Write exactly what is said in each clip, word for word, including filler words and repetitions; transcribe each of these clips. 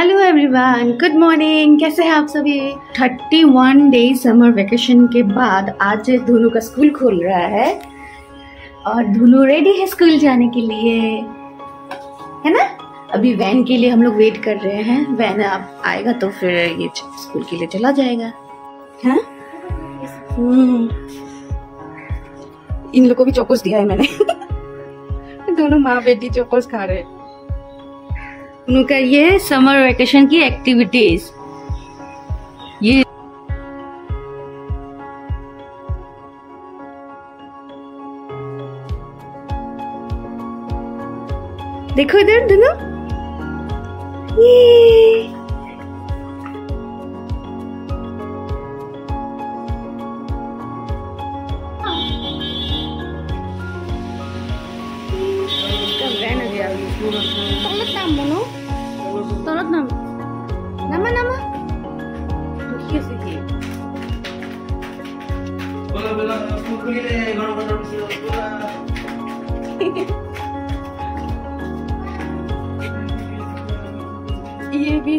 Hello everyone, good morning. कैसे हैं आप सभी? इकतीस डेज समर वेकेशन के बाद आज धुनू का स्कूल खुल रहा है और धुनू रेडी है स्कूल जाने के लिए, है ना। अभी वैन के लिए हम लोग वेट कर रहे हैं। वैन अब आएगा तो फिर ये स्कूल के लिए चला जाएगा। हाँ, हम्म इन लोगों को भी चोकोस दिया है मैंने। दोनों माँ बेटी चोकोस खा रहे हैं। उनका ये समर वेकेशन की एक्टिविटीज, ये देखो इधर दोनों, ये Tolot nam, nama nama. Tuh sih. Bola bola pukul ini, garam garam sih bola. Iya bi.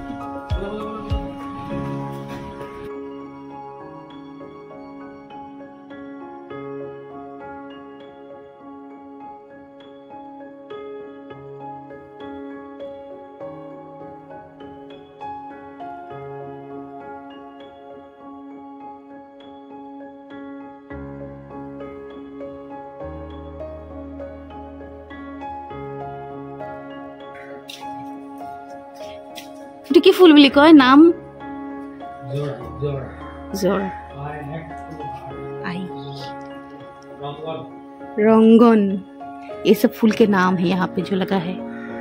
itu ki full beli koi naam Zor Zor Zor आई रंगन, ये सब फूल के नाम है यहाँ पे जो लगा है।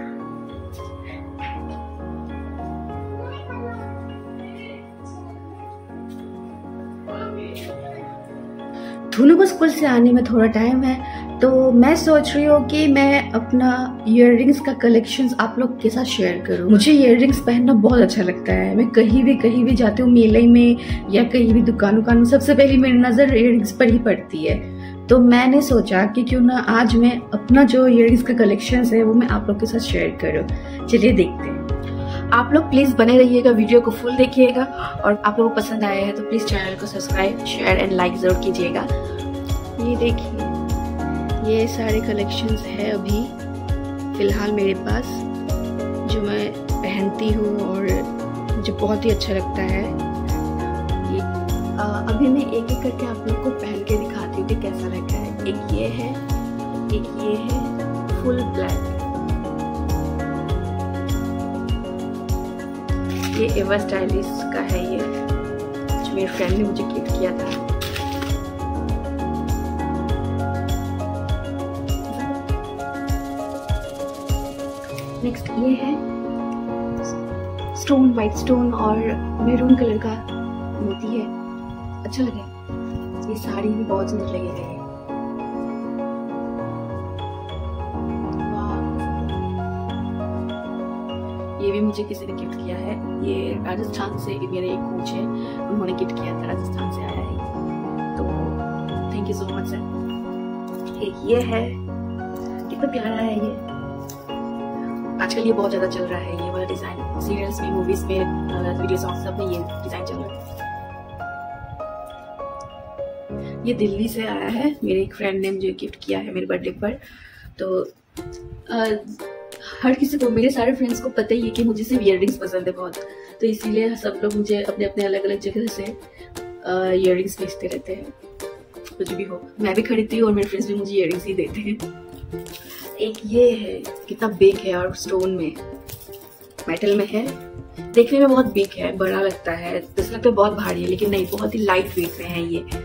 धुनू को स्कूल से आने में थोड़ा टाइम है, तो मैं सोच रही हूँ कि मैं अपना इयररिंग्स का कलेक्शंस आप लोग के साथ शेयर करूँ। मुझे इयररिंग्स पहनना बहुत अच्छा लगता है। मैं कहीं भी कहीं भी जाती हूँ, मेले में या कहीं भी दुकान दुकान में, सबसे पहले मेरी नज़र इयररिंग्स पर ही पड़ती है। तो मैंने सोचा कि क्यों ना आज मैं अपना जो इयररिंग्स का कलेक्शंस है वो मैं आप लोग के साथ शेयर करूँ। चलिए देखते हैं। आप लोग प्लीज़ बने रहिएगा, वीडियो को फुल देखिएगा, और आप लोगों को पसंद आया है तो प्लीज़ चैनल को सब्सक्राइब, शेयर एंड लाइक ज़रूर कीजिएगा। ये देखिए, ये सारे कलेक्शंस है अभी फ़िलहाल मेरे पास, जो मैं पहनती हूँ और मुझे बहुत ही अच्छा लगता है। ये आ, अभी मैं एक एक करके आप लोग को पहन के दिखाती हूँ कि कैसा लगता है। एक ये है, एक ये है फुल ब्लैक, ये एवा स्टाइलिश का है, ये जो मेरे फ्रेंड ने मुझे गिफ्ट किया था। नेक्स्ट ये है स्टोन, वाइट स्टोन और मैरून कलर का मोती है, अच्छा लगे। ये साड़ी भी बहुत सुंदर लगेगा। ये भी मुझे किसी ने गिफ्ट किया है। ये राजस्थान से मेरे एक कोच है, उन्होंने गिफ्ट किया था, राजस्थान से आया है, तो thank you so much sir. एक ये है, कितना प्यारा है ये। आजकल ये बहुत ज्यादा चल रहा है, ये वाला डिजाइन सीरियल्स में, मूवीज में, वीडियो सॉन्ग्स सब में ये डिजाइन चल रहा है। ये दिल्ली से आया है, मेरे एक फ्रेंड ने मुझे गिफ्ट किया है मेरे बर्थडे पर। तो आ, हर किसी को, मेरे सारे फ्रेंड्स को पता ही है कि मुझे सिर्फ इयररिंग्स पसंद है बहुत, तो इसीलिए सब लोग मुझे अपने अपने अलग अलग जगह से इयररिंग्स भेजते रहते हैं। कुछ भी हो, मैं भी खरीदती हूँ और मेरे फ्रेंड्स भी मुझे इयररिंग्स ही देते हैं। एक ये है, कितना बिग है और स्टोन में, मेटल में है, देखने में बहुत बिग है, बड़ा लगता है, जैसे लगता है बहुत भारी है, लेकिन नहीं, बहुत ही लाइट वेट में है ये।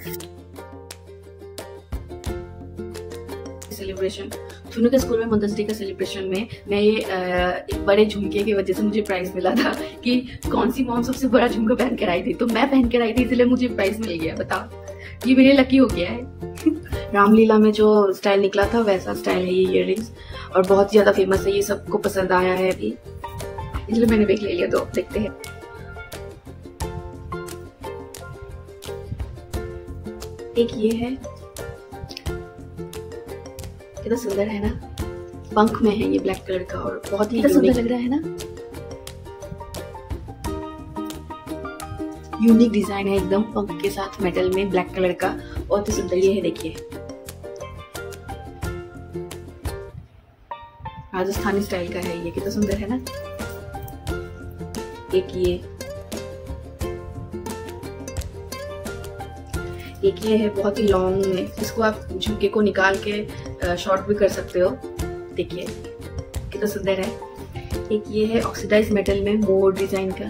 सेलिब्रेशन, धुनू के स्कूल में मदर्स डे का सेलिब्रेशन में मैं ये एक बड़े झुमके की वजह से मुझे प्राइज मिला था कि कौन सी मॉम सबसे बड़ा झुमका पहन कर आई थी, तो मैं पहन कर आई थी, इसलिए मुझे प्राइज मिल गया। बताओ, ये मेरे लकी हो गया है। रामलीला में जो स्टाइल निकला था वैसा स्टाइल है ये इयररिंग्स, और बहुत ज्यादा फेमस है, ये सबको पसंद आया है अभी, इसलिए मैंने भी ले लिया। तो देखते हैं। एक ये है, कितना सुंदर है ना, पंख में है ये ब्लैक कलर का और बहुत ही सुंदर लग रहा है ना। यूनिक डिजाइन है एकदम पंख के साथ मेटल में ब्लैक कलर का। बहुत ही सुंदर ये है, देखिए राजस्थानी स्टाइल का है ये, कितना सुंदर है ना। एक ये एक ये है बहुत ही लॉन्ग में, इसको आप झुमके को निकाल के शॉर्ट भी कर सकते हो। देखिए कितना सुंदर है। एक ये है ऑक्सीडाइज मेटल में मोर डिजाइन का,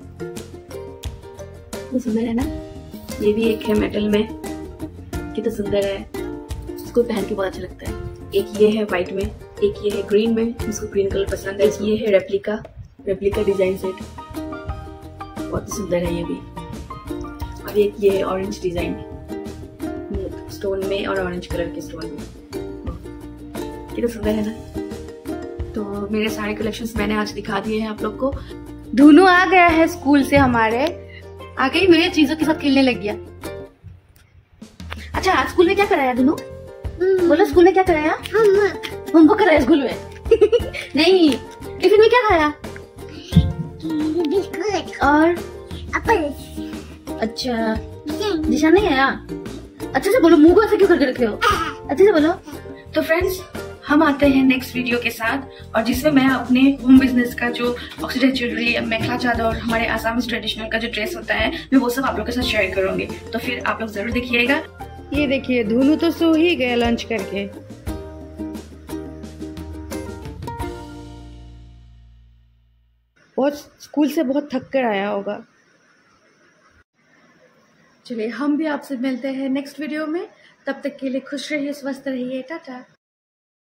कितना सुंदर है ना। ये भी एक है मेटल में, कितना सुंदर है, इसको पहन के बहुत अच्छा लगता है। एक ये है व्हाइट में, एक ये है ग्रीन में, जिसको ग्रीन कलर पसंद है। एक ये है रेप्लिका रेप्लिका डिजाइन सेट, बहुत ही सुंदर है ये भी। और एक ये है ऑरेंज डिजाइन स्टोन में और ऑरेंज कलर के स्टोन में, कितना सुंदर है ना। तो मेरे सारे कलेक्शंस मैंने आज दिखा दिए हैं आप लोग को। धुनु आ गया है स्कूल से हमारे, आके ही मेरे चीजों के साथ खेलने लग गया। अच्छा आज स्कूल में क्या कराया धुनु? बोलो स्कूल में क्या कराया? होमवर्क कराया स्कूल में? नहीं, टिफिन में क्या खाया? बिस्कुट और एप्पल। अच्छा दिशा नहीं आया? अच्छे से बोलो, मुंह को ऐसे क्यों करके रखे हो? अच्छे से बोलो। तो फ्रेंड्स हम आते हैं नेक्स्ट वीडियो के साथ, और जिसमें मैं अपने होम बिजनेस का जो ऑक्सीडाइज ज्वेलरी, मेखला चादर और हमारे आसामी ट्रेडिशनल का जो ड्रेस होता है, मैं वो सब आप लोग के साथ शेयर करूंगी। तो फिर आप लोग जरूर देखिएगा। ये देखिए धुनु तो सो ही गया लंच करके। बहुत स्कूल से बहुत थक कर आया होगा। चलिए हम भी आपसे मिलते हैं नेक्स्ट वीडियो में, तब तक के लिए खुश रहिए, स्वस्थ रहिए, टाटा।